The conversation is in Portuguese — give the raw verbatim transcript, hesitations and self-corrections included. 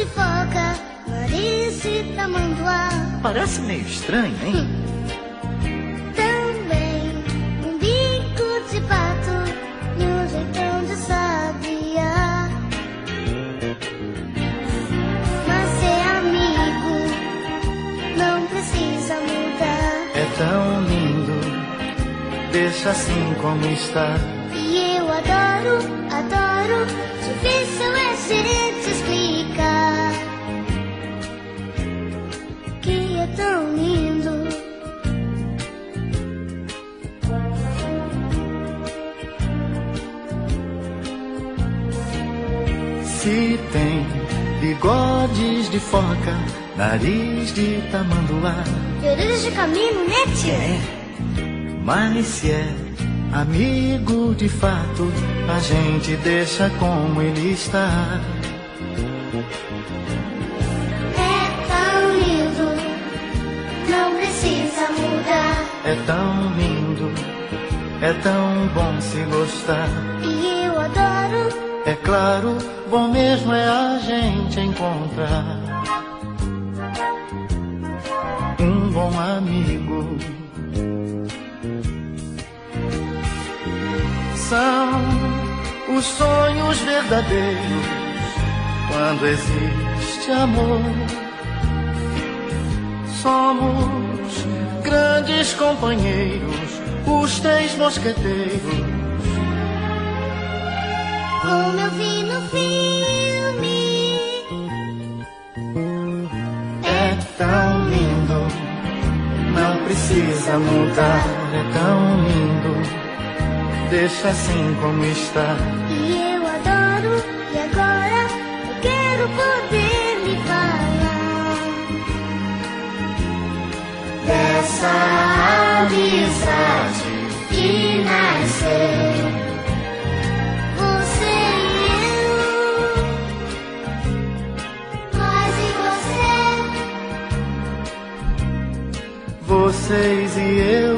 de foca, nariz de tamanduá. Parece meio estranho, hein? Também um bico de pato e um jeitão de sabiá. Mas ser amigo não precisa mudar. É tão lindo, deixa assim como está. E eu adoro, adoro, difícil é gente explicar que é tão lindo. Se tem bigodes de foca, nariz de tamanduá. E orelhas de camino, né, tio? É, mas se é amigo de fato, a gente deixa como ele está. É tão lindo, não precisa mudar. É tão lindo, é tão bom se gostar. E eu adoro, É claro, bom mesmo é a gente encontrar um bom amigo. São os sonhos verdadeiros quando existe amor. Somos grandes companheiros, os três mosqueteiros. como eu vi no filme. É tão lindo, não precisa mudar. É tão lindo, deixa assim como está. E eu adoro, e agora eu quero poder lhe falar dessa amizade que nasceu. Você e eu, nós e você. Vocês e eu,